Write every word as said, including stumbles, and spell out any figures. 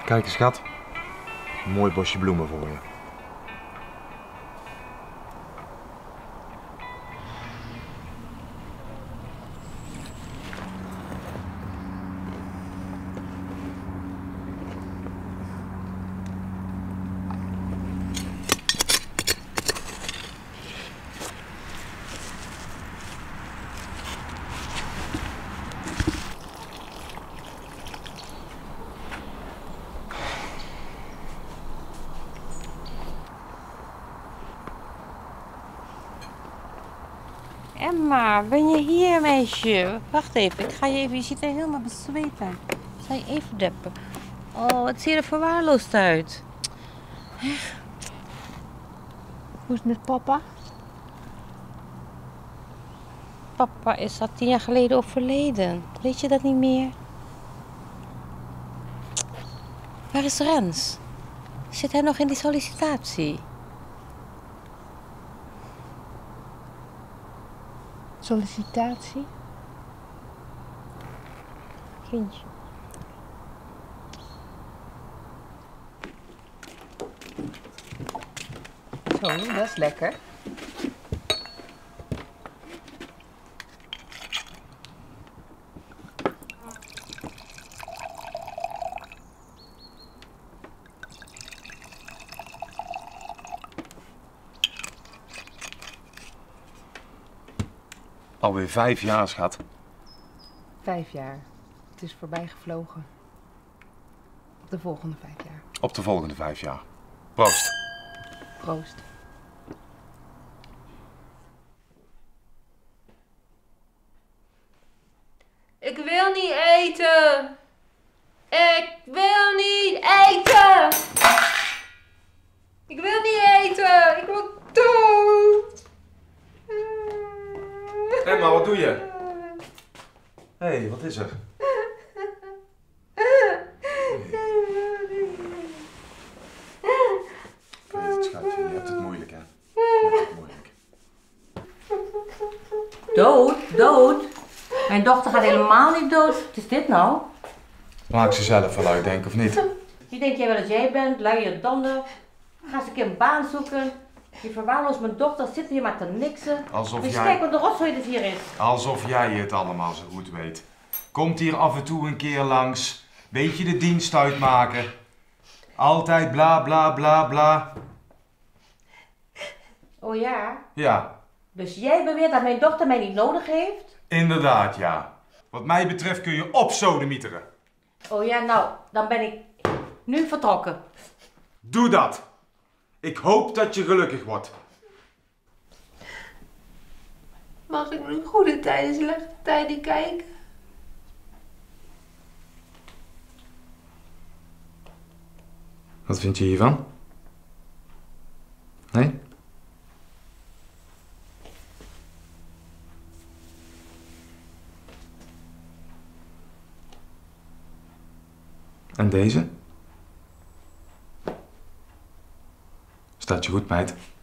Kijk eens, schat. Een mooi bosje bloemen voor je. Emma, ben je hier, meisje? Wacht even, ik ga je even... Je ziet er helemaal bezweet uit. Ik zal je even deppen. Oh, wat zie je er verwaarloosd uit. Echt? Hoe is het met papa? Papa is al tien jaar geleden overleden. Weet je dat niet meer? Waar is Rens? Zit hij nog in die sollicitatie? Sollicitatie? Kindje. Zo, dat is lekker. Alweer vijf jaar, schat. Vijf jaar. Het is voorbij gevlogen. Op de volgende vijf jaar. Op de volgende vijf jaar. Proost. Proost. Ik wil niet eten. Ik wil niet eten. Ik wil niet eten. Ik wil dood. Emma, wat doe je? Hé, hey, wat is er? Ik weet het, schatje. Je hebt het moeilijk, hè? Je hebt het moeilijk. Dood? Dood? Mijn dochter gaat helemaal niet dood. Wat is dit nou? Maak ze zelf wel uit, denk ik, of niet? Wie denk jij wel dat jij bent? Luie donder. Ga eens een keer een baan zoeken. Je verwaarloost mijn dochter, zit hier maar te niksen. Alsof Dus jij... kijk wat de rotzooi dit hier is. Alsof jij het allemaal zo goed weet. Komt hier af en toe een keer langs. Beetje de dienst uitmaken. Altijd bla bla bla bla. Oh ja? Ja, Dus jij beweert dat mijn dochter mij niet nodig heeft? inderdaad ja. Wat mij betreft kun je opsodemieteren. Oh ja, nou, dan ben ik nu vertrokken. Doe dat. Ik hoop dat je gelukkig wordt. Mag ik nu goede tijden, slechte tijden kijken? Wat vind je hiervan? Nee? En deze? Staat je goed, meid?